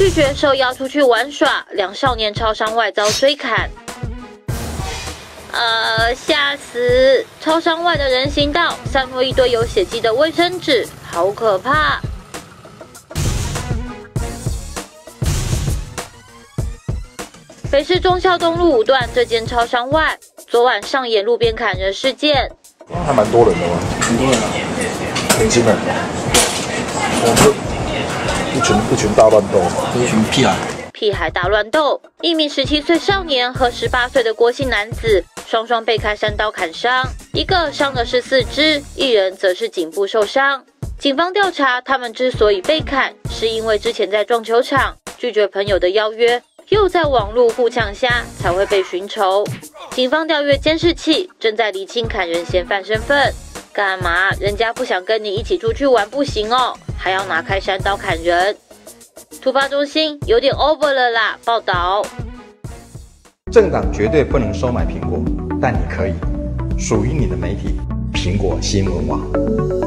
拒绝受邀出去玩耍，两少年超商外遭追砍。吓死！超商外的人行道散落一堆有血迹的卫生纸，好可怕！北市忠孝东路5段这间超商外，昨晚上演路边砍人事件。 还蛮多人的嘛， 很多人啊， 年轻人，一群大乱斗， 一群屁孩。 屁孩大乱斗，一名17岁少年和18岁的郭姓男子双双被开山刀砍伤，一个伤的是4肢，一人则是颈部受伤。警方调查，他们之所以被砍，是因为之前在撞球场拒绝朋友的邀约，又在网络互呛下才会被寻仇。警方调阅监视器，正在厘清砍人嫌犯身份。干嘛？人家不想跟你一起出去玩不行哦，还要拿开山刀砍人。突发中心有点 over 了啦！报道。 政党绝对不能收买苹果，但你可以属于你的媒体——苹果新闻网。